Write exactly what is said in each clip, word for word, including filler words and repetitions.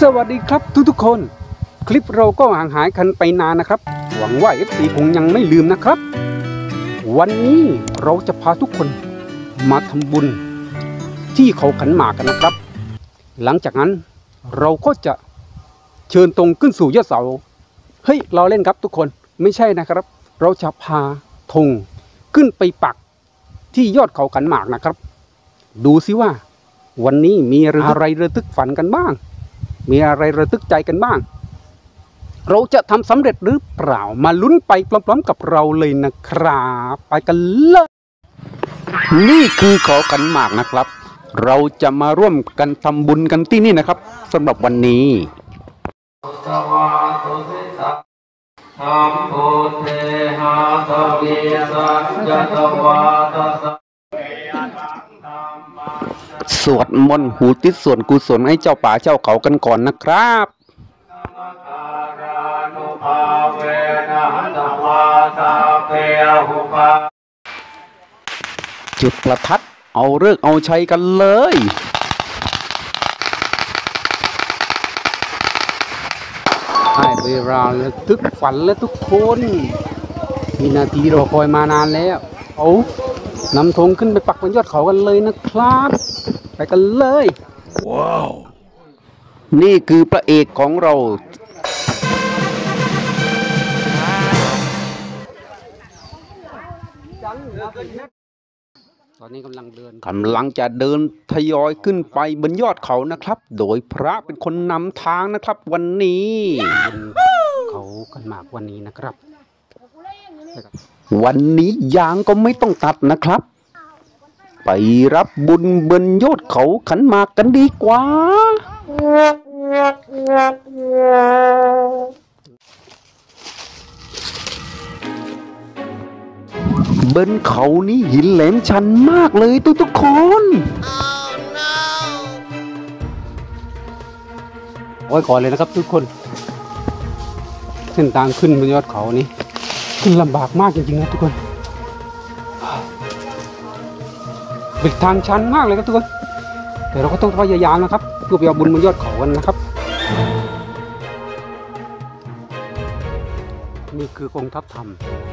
สวัสดีครับทุกๆคนคลิปเราก็ห่างหายกันไปนานนะครับหวังว่า เอฟ ซี คงยังไม่ลืมนะครับวันนี้เราจะพาทุกคนมาทำบุญที่เขาขันหมากกันนะครับหลังจากนั้นเราก็จะเชิญตรงขึ้นสู่ยอดเสาเฮ้ยเราเล่นครับทุกคนไม่ใช่นะครับเราจะพาธงขึ้นไปปักที่ยอดเขาขันหมากนะครับดูซิว่าวันนี้มีอะไรระทึกฝันกันบ้างมีอะไรระทึกใจกันบ้างเราจะทำสำเร็จหรือเปล่ามาลุ้นไปพร้อมๆกับเราเลยนะครับไปกันเลยนี่คือเขาขันหมากนะครับเราจะมาร่วมกันทำบุญกันที่นี่นะครับสำหรับวันนี้สวดมนต์หูติดส่วนกุศลให้เจ้าป่าเจ้าเขากันก่อนนะครับจุดประทัดเอาเลิกเอาชัยกันเลยให้เวลาระทึกฝันและทุกคนมีนาทีรอคอยมานานแล้วเอานำธงขึ้นไปปักบนยอดเขากันเลยนะครับไปกันเลยว้าวนี่คือพระเอกของเราตอนนี้กำลังเดินกำลังจะเดินทยอยขึ้นไปบนยอดเขานะครับโดยพระเป็นคนนำทางนะครับวันนี้เขากันมากวันนี้นะครับวันนี้ยางก็ไม่ต้องตัดนะครับไปรับบุญบนยอดเขาขันหมากกันดีกว่าบนเขานี้หินแหลมชันมากเลยทุกๆคนโอ้ยก่อนเลยนะครับทุกคนเส้นทางขึ้นบนยอดเขานี้ขึ้นลำบากมากจริงๆนะทุกคนเป็นทางชันมากเลยครับทุกคนแต่เราก็ต้องพยายามนะครับเพื่อไปเอาบุญบนยอดเขากันนะครับนี่คือกองทัพธรรม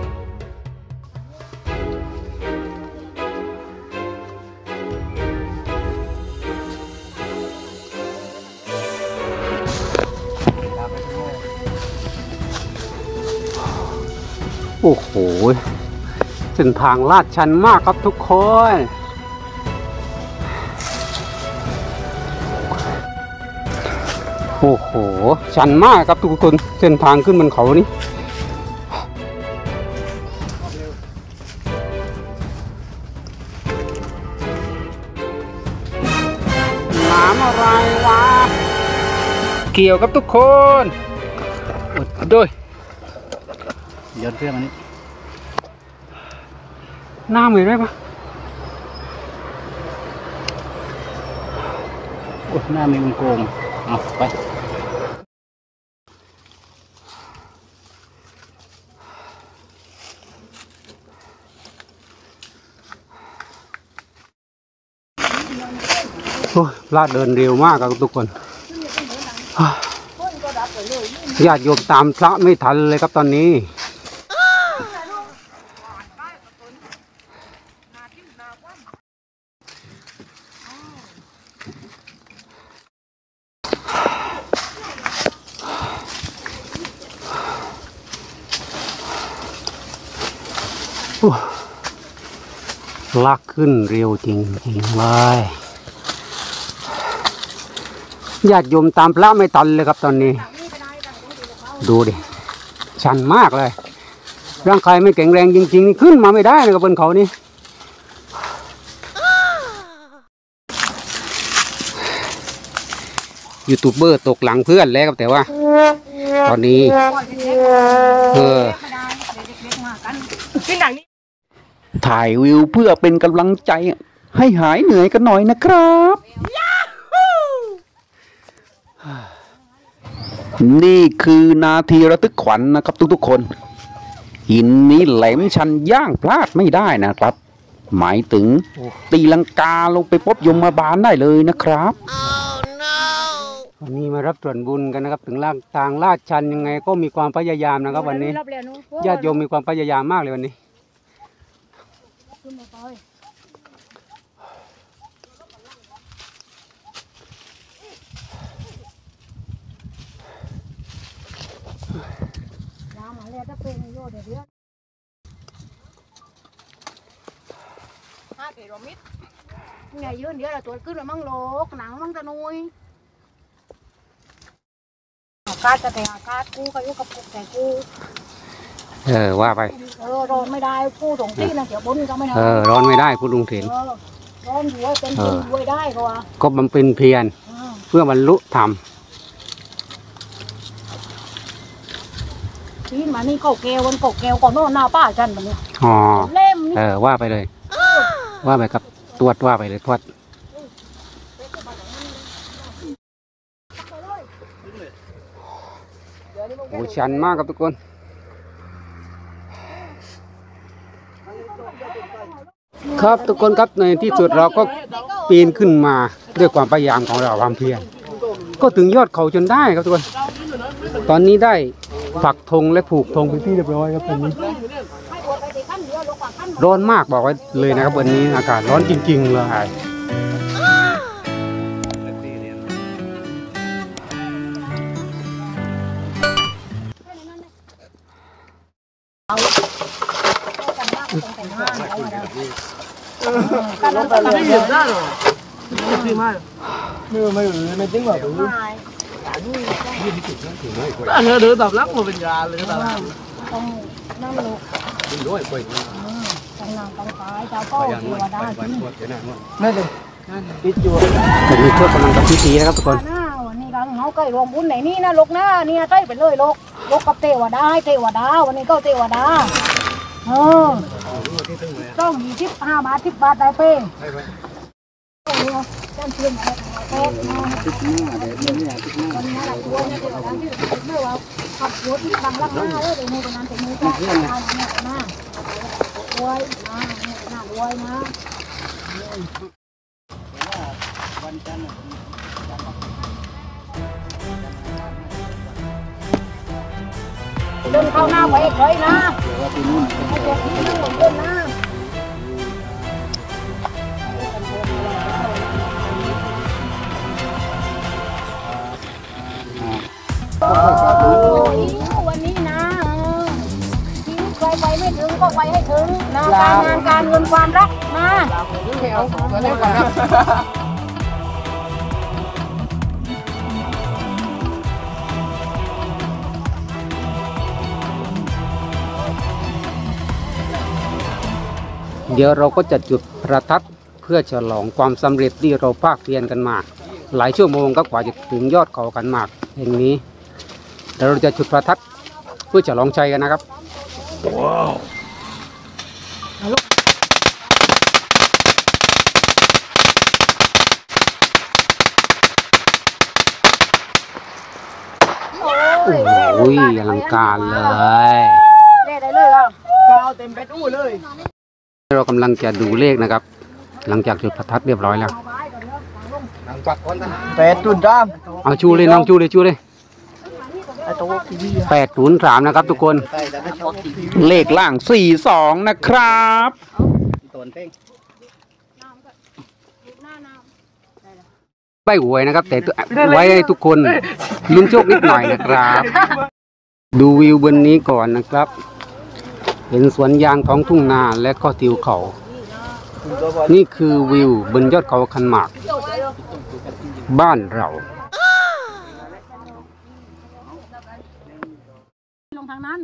โอ้โหเส้นทางลาดชันมากครับทุกคนโอ้โหชันมากครับทุกคนเส้นทางขึ้นบนเขานี้น้ำอะไรวะเกี่ยวกับทุกคนด้วยเดี๋ยวเรื่องอันนี้หน้าเหมือนไหมปะโอ้หน้ามีวงกลมเอาไปโอ้ลาดเดินเร็วมากครับทุกคนญาติโยมตามพระไม่ทันเลยครับตอนนี้ลากขึ้นเร็วจริงจริงเลยญาติโยมตามพระไม่ทันเลยครับตอนนี้ดูดิชันมากเลยร่างกายไม่แข็งแรงจริงๆขึ้นมาไม่ได้นะครับบนเขานี้ยูทูบเบอร์ตกหลังเพื่อนแล้วครับแต่ว่าตอนนี้เออถ่ายวิวเพื่อเป็นกำลังใจให้หายเหนื่อยกันหน่อยนะครับนี่คือนาทีระทึกขวัญ นะครับทุกๆคนหินนี้แหลมชันย่างพลาดไม่ได้นะครับหมายถึงตีลังกาลงไปพบยมบาลได้เลยนะครับ oh, no. วันนี้มารับส่วนบุญกันนะครับถึงล่างทางลาดชันยังไงก็มีความพยายามนะครับวันนี้ญาติโยมมีความพยายามมากเลยวันนี้ไงยืนเดี๋ยวเราตรวจขึ้นมามั่งโลกหนังมั่งตะนุยอากาศจะแต่อากาศกูก็ยุกับกูแต่กูเออว่าไปเออร้อนไม่ได้กูตรงที่นะเดี๋ยวบนก็ไม่ได้เออร้อนไม่ได้คุณลุงถิ่นร้อนอยู่เป็นจริงด้วยได้ก็ว่าก็บำเพ็ญเพียรเพื่อบรรลุธรรมที่มานี่ก็แก้ววันก็แก้วก่อนโน่นหน้าป้าจันแบบนี้อ๋อเล่มเออว่าไปเลยว่าไปครับตรวจว่าไปเลยทวดโอ้ชันมากครับทุกคนครับทุกคนครับในที่สุดเราก็ปีนขึ้นมาด้วยความพยายามของเราความเพียรก็ถึงยอดเขาจนได้ครับทุกคนตอนนี้ได้ปักธงและผูกธงเป็นที่เรียบร้อยครับตอนนี้ร้อนมากบอกไว้เลยนะครับวันนี้อากาศร้อนจริงๆเลยการลงไปเลยไม่หยุดได้หรอไม่ไม่ไม่ไม่ไม่จริงหรออันนี้เดือดแบบรักมาเป็นยาเลยแต่ละต้องนั่งลงด้วยไปต้องนั่งต้องตายเจ้าก็เทวดานั่นเลยปิดจั่วผมมีเพื่อนกำลังทำพิธีนะครับทุกคนวันนี้เราเขาใกล้รวมบุญไหนนี่นะลูกนะเนี่ยใกล้ไปเลยลูกลูกกับเทวดาเทวดาวันนี้ก็เทวดาเออต้องยี่สิบห้าบาทสิบบาทได้เป้จำเชื่อมอะไรเป้ติดหน้าเดี๋ยวนี้ติดหน้าตอนนี้เราตัวเนี่ยเทวดาที่ติดเมื่อว่าขับรถบังลักหน้าเลยเดี๋ยวนี้ตรงนั้นตรงนี้ก็หน้าเนี่ยหน้ารวยหน้าเนี่ยหน้ารวยนะวันจันทร์เดินเข้าหน้าไว้เลยนะให้เด็กนี่นั่งหลงเดินหน้าโอ้ยวันนี้นะชีวิตใครไปไม่ถึงก็ไปให้ถึงนะการงานการเงินความรักนะเดี๋ยวเราก็จะจุดประทัดเพื่อฉลองความสำเร็จที่เราภาคเพียรกันมาหลายชั่วโมงก็กว่าจะถึงยอดเขากันมากแห่งนี้เดี๋ยวเราจะจุดประทัดเพื่อฉลองชัยกันนะครับว้าวโอ้ยอลังการเลยเล่ได้เลยอ่ะเอาเต็มไปตู้เลยเรากำลังจะดูเลขนะครับหลังจากจุดประทัดเรียบร้อยแล้วแปดตุนรามเอาชูเลยน้องชูเลยชูเลยแปดศูนย์สามนะครับทุกคนเลขล่างสี่สองนะครับใบหวยนะครับแต่ไว้ให้ทุกคนลุ้นโชคนิดหน่อยนะครับดูวิวบนนี้ก่อนนะครับเห็นสวนยางท้องทุ่งนาและก็ทิวเขานี่คือวิวบนยอดเขาคันหมากบ้านเราลงทางนั้น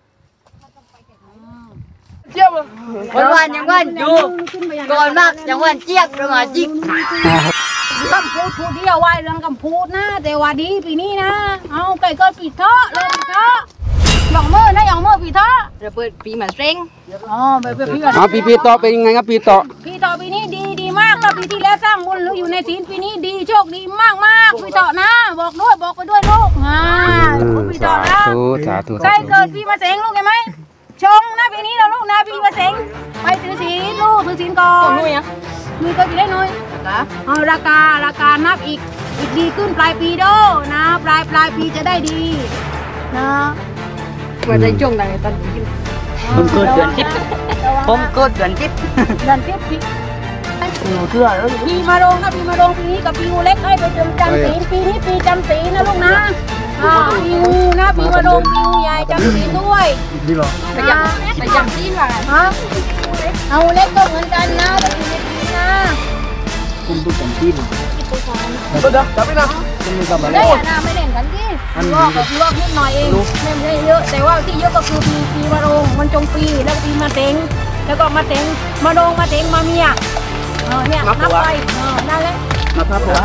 เจี๊ยบวันวันยังวันดูก่อนมากยังวันเจี๊ยบประมาณจิกกำพูดพูดเดียวไว้เรื่องกำพูดนะแต่ว่าดีปีนี้นะเอาไก่ก็ปีเทาะเลยปีเทาะหยองมือนะหยองมือปีเทาะเราเปิดปีมาเซ็งอ๋อไปไปพี่อ๋อปีปีต่อเป็นยังไงครับปีต่อปีต่อปีนี้ดีดีมากก็ปีที่แล้วสร้างบุญหรืออยู่ในศีลปีนี้ดีโชคดีมากมากปีต่อนะบอกด้วยบอกไปด้วยลูกอ่าปีต่อนะใกล้เกิดปีมาเซ็งลูกเห็นไหมชงนะปีนี้เราลูกนะปีมาเซ็งไปถือศีลลูกถือศีลก่อนนุ้ยอ่ะนุ้ยก็จะได้นุ้ยเอาราคาราคานับอีกอีกดีขึ้นปลายปีโดนะปลายปลายปีจะได้ดีนะมาได้ช่วงไหนตอนกินผมเกิดเดือนทิพย์ผมเกิดเดือนทิพย์เดือนทิพย์ปีหนูเชื่อแล้วปีมาโรงนะปีมาโรงปีนี้กับปีงูเล็กให้ไปจำจำศีลปีนี้ปีจำศีลนะลูกนะอ่าปีงูนะปีมาโรงปีงูใหญ่จำศีลด้วยนี่หรอไปจำไปจำที่ไหนฮะเอาเล็กก็เหมือนกันนะไปอยู่ในปีนะคุณดูผมที่หนึ่งก็เดี๋ยวจับไปนะคุณมีกำลังได้อะนะไม่เล่นกันที่ลอกกับลอกนิดหน่อยเองไม่ได้เยอะแต่ว่าที่เยอะก็คือปีปีมาโรงมันจงปีแล้วปีมาเต็งแล้วก็มาเต็งมาโรงมาเต็งมาเมียเออเนี่ยนับไปเออนั่นแหละมาทับหัว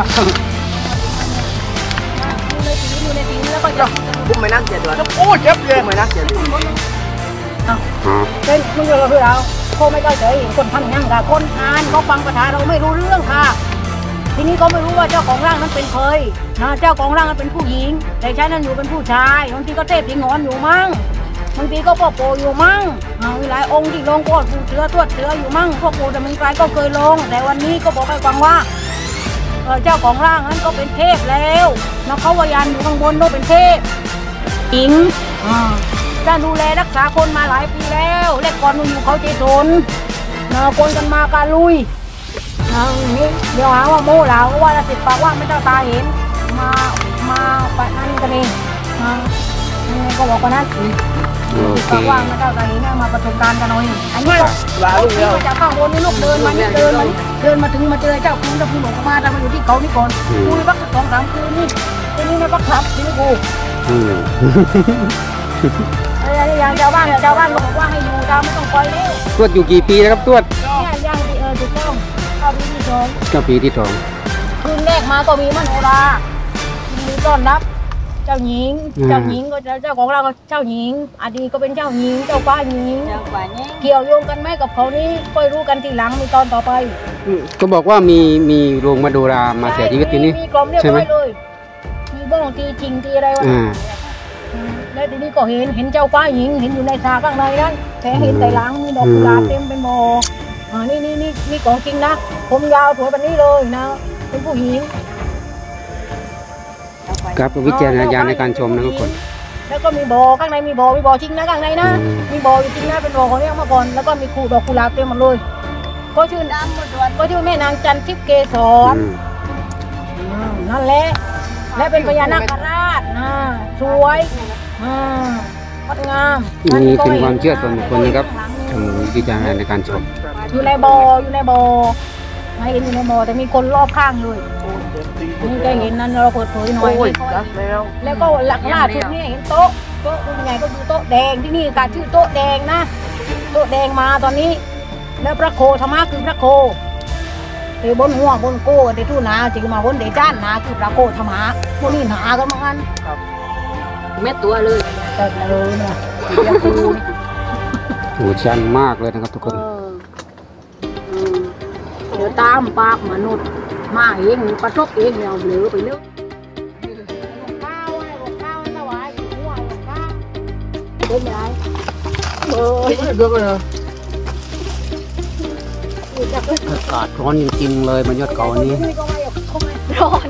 อยู่ในสีอยู่ในสีแล้วก็จะผมไม่นั่งเจ็ดวันโอ้เจ็บเลยไม่นั่งเจ็ดเป็นมึงเราคือเราโคไม่เข้าใจคนทำยังค่ะคนอ่านเขาฟังภาษาเราไม่รู้เรื่องค่ะ ทีนี้เขาไม่รู้ว่าเจ้าของร่างนั้นเป็นเคยนะเจ้าของร่างนั้นเป็นผู้หญิง แต่ฉันนั้นอยู่เป็นผู้ชายบางทีก็เทพที่งอนอยู่มั่งบางทีก็พ่อโปอยู่มั่งมีหลายองค์ที่ลงก็ผู้เสือตรวจเสืออยู่มั่งพ่อโปแต่มันไกลก็เคยลง แต่วันนี้ก็บอกให้ฟังว่าเจ้าของร่างนั้นก็เป็นเทพแล้วนะเขาวายันอยู่ข้างบนโน้เป็นเทพหญิงจะดูแลรักษาคนมาหลายปีแล้วแรกก่อนมันอยู่เขาเจตนนะคนกันมาการลุยนี่เดี๋ยวหาว่าโม่เหลาว่าจะติดปากว่าไม่เจ้าตาเห็นมามาปะนั่นกันเองก็บอกว่านั่นติดปากว่าไม่เจ้าตาเห็นมาประสบการณ์กันหน่อยอันนี้ก็มาจากข้างบนนี่ลูกเดินมานี่เดินมาเดินมาถึงมาเจอเจ้าคุณเจ้าคุณหลงมาแต่มาอยู่ที่เขานี่ก่อนคุยพักสองสามคืนนี่ทีนี้มาพักทับที่นี่กูไอ้ยังชาวบ้านชาวบ้านบอกว่าให้อยู่ดาวไม่ต้องปล่อยเลยตรวจอยู่กี่ปีแล้วครับตรวจเนี่ยยังเออถูกต้องเข้าปีที่สองก็ปีที่สองคืนแรกมาก็มีมโนรามีต้อนรับเจ้าหญิงเจ้าหญิงก็เจ้าของเราก็เจ้าหญิงอดีตก็เป็นเจ้าหญิงเจ้าป้าหญิงเกี่ยวโยงกันไหมกับเขานี้ค่อยรู้กันทีหลังมีตอนต่อไปก็บอกว่ามีมีโรงมาโดรามาเสียชีวิตที่นี่มีกลมเรียบร้อยเลยมีบ้องตีจริงตีอะไรวะแล้วทีนี้ก็เห็นเห็นเจ้าป้าหญิงเห็นอยู่ในซาข้างในนั้นแต่เห็นแต่หลังมีดอกกุหลาบเต็มเป็นโมอ่านี่นี่นี่นี่ของจริงนะผมยาวสวยแบบนี้เลยนะเป็นผู้หญิงครับวิจารณญาณในการชมนะทุกคนแล้วก็มีบ่อข้างในมีบ่อมีบ่อจริงนะข้างในนะมีบ่ออยู่จริงนะเป็นบ่อของเรียกมาก่อนแล้วก็มีคูดอกกุหลาบเต็มหมดเลยก็ชื่อน้ำหมดวันก็ชื่อแม่นางจันทิพย์เกษรนั่นแหละและเป็นพญานาคราชนะสวยอ่างดงามนี่เป็นความเชื่อส่วนบุคคลนะครับทางวิจารณญาณในการชมอยู่ในบ่ออยู่ในบ่อไม่เห็นอยู่ในบ่อแต่มีคนรอบข้างเลยนี่แกเห็นนั้นเราเปิดเผยหน่อยแล้วก็หลักล่าสุดนี่เห็นโต๊ะโต๊ะยังไงก็ดูโต๊ะแดงที่นี่การชื่อโต๊ะแดงนะโต๊ะแดงมาตอนนี้แล้วพระโคธรรมะคือพระโคเดี๋ยวบนหัวบนโก้เดี๋ยวทู่นาจริงมาบนเดจ้านนาคือพระโคธรรมะพวกนี้หนากันเหมือนกันเม็ดตัวเลยแต่เลยเนี่ยยังคือโหชันมากเลยนะครับทุกคนเดี๋ยวตามปากมนุษย์มาเองประชดเองเราเหลือไปเรื่อยข้าวอะไรบอกข้าวถวายหัวบอกข้าวเป็นไรเออเดือดเลยอากาศร้อนจริงๆเลยบนยอดเขานี้ร้อน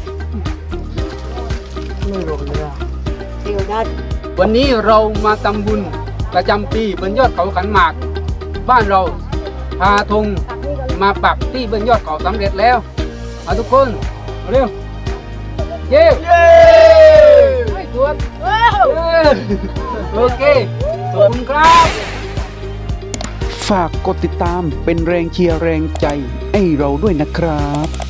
ไม่ร้อนเลยเดี๋ยวได้วันนี้เรามาทำบุญประจำปีบนยอดเขาขันหมาก บ้านเราพาธงมาปักที่บนยอดเขาสำเร็จแล้วเอาทุกคนเร็วเย้ไม่ตรวจโอเคขอบคุณครับฝากกดติดตามเป็นแรงเชียร์แรงใจให้เราด้วยนะครับ